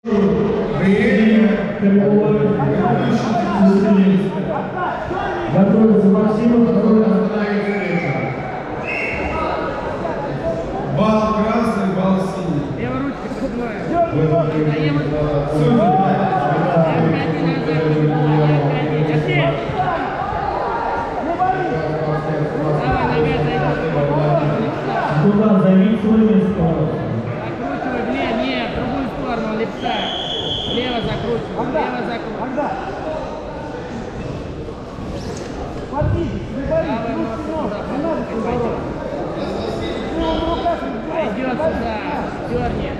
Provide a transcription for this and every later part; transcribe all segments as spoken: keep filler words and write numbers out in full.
Готовится Максимов, который остановится вечером. Бал красный, бал синий. Левая ручка поднимаю. Туда займи свой место. Закручивай, блин, нет, в другую сторону, левша. Лево закручивай, лево закручивай. Правая ножка туда, пойдет. Пойдет сюда, дернет.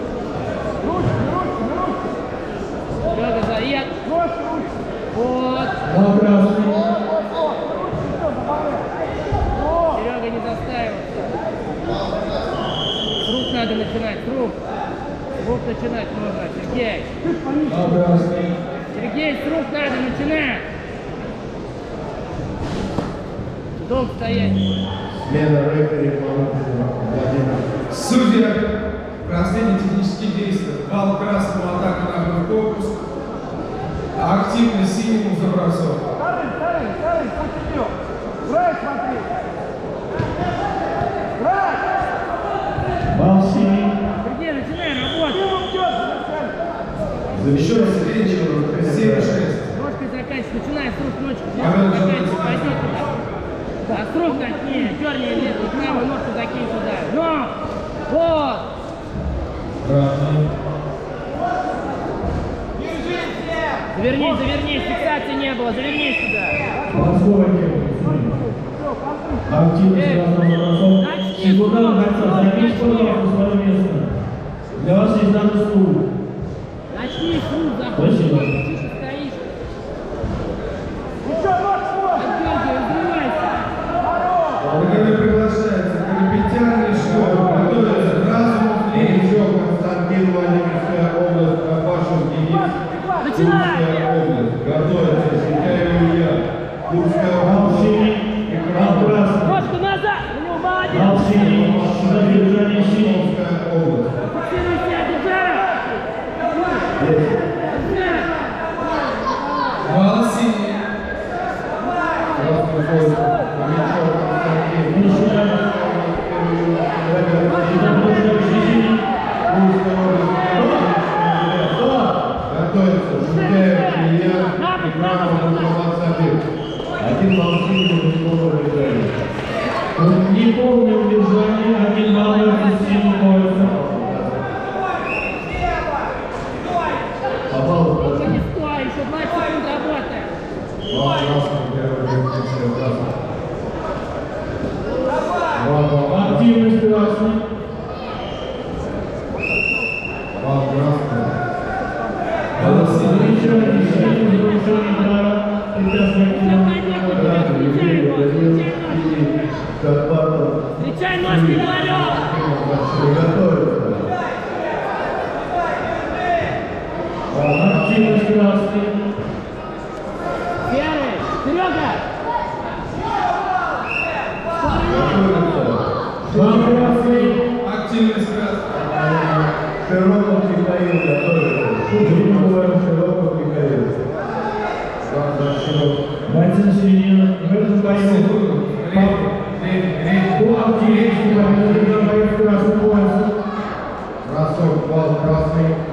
Серега, заед. Вот. Серега, не застаиваться. С рук надо начинать, с рук. С рук начинать нужно, Сергей. Сергей, с рук надо начинать. Дом стоять. Смена рефери по Владимир. Судья, последние технические действия. Бал красному, атака на корпус. Активный синему за бросок. Старый, старый, старый, пусть идет. Брать, смотри. Брать. Бал синий. Сергей, начинай работать. Еще раз вечером. семь шесть. Ножкой заканчивай, начинай с рук ножки. Ножкой заканчивай, пойдет туда. А с рук начни, дерни левую, правую ножку закинь туда. Но! Вот! Красный. Завернись, завернись, фиксации не было, завернись сюда. Активно сразу на бросок. Никуда бойца, займись, пожалуйста, свое место. Для вас есть даже стул. Начни с рук, заходи, тихо стоишь. Еще ног свой. Отдергивай, взрывайся. Благодарю, приглашается Карапетян и Шоу. Готовится Разумов, Ильичев, Константин, Владимирская область, Капашев, Денис. Начинай! Курская область. Готовится Сикаев Илья. Курская область. Экран красный. Ножку назад! Ну, молодец! Бал синий. Задержание синий. Курская область. Фиксируй себя, держи! бал синий. Красный пояс. Ильичев, Константин. Курская область. Готовится Жукаев Илья. Экранов Мухаммад. Один бал синий, неполное удержание. Неполное удержание, один балл из синего пояса. Попал в Только не стой, еще двадцать секунд работаем. Бал красный, первый рефлекция красный. Активность красный. Бал красный. Бал синий, синий, нарушение права. Встречай ножки, говорю! Активность красный. Серый! Серега! Бал красный. Активность красная. Широков Михаил готовится. Широков Михаил. Бойцы середины. В этом бою. По активности боец красный пояс. Бросок, бал красный.